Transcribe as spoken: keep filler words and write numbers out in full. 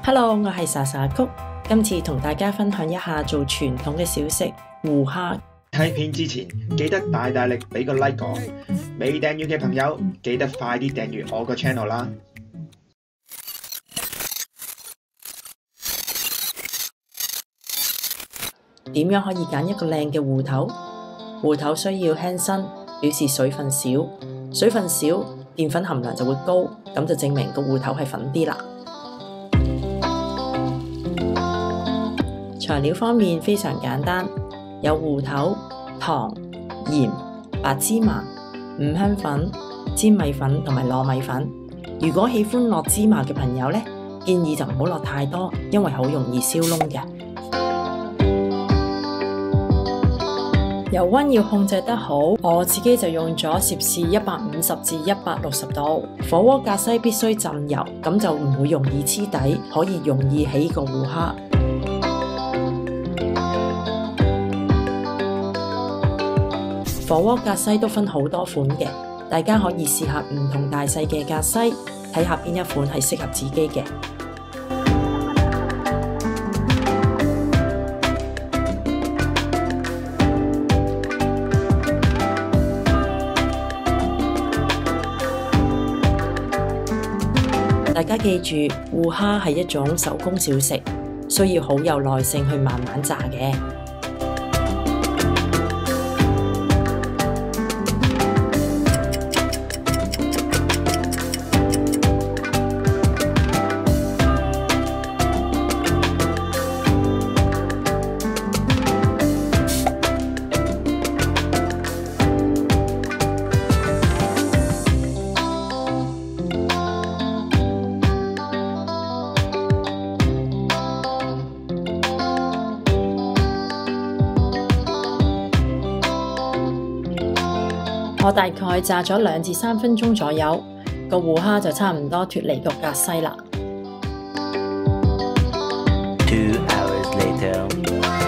Hello， 我係莎莎曲，今次同大家分享一下做傳統嘅小食胡蝦。 睇片之前記得大大力俾個 like 我，未訂閱嘅朋友記得快啲訂閱我個 channel 啦。 點樣可以揀一個靚嘅芋頭？芋頭需要輕身，表示水分少，水分少，澱粉含量就會高，咁就證明個芋頭係粉啲啦。材料方面非常簡單，有芋頭、糖、鹽、白芝麻、五香粉、粘米粉同埋糯米粉。如果喜歡落芝麻嘅朋友呢，建議就唔好落太多，因為好容易燒燶嘅。油溫要控制得好，我自己就用咗攝氏一百五十至一百六十度。火鍋格西必須浸油，咁就唔會容易黐底，可以容易起個芋蝦。火鍋格西都分好多款嘅，大家可以試下唔同大細嘅格西，睇下邊一款係適合自己嘅。大家記住，芋蝦係一種手工小食，需要好有耐性去慢慢炸嘅。我大概炸咗兩至三分鐘左右，個芋蝦就差唔多脫離個格西啦。 Two hours later.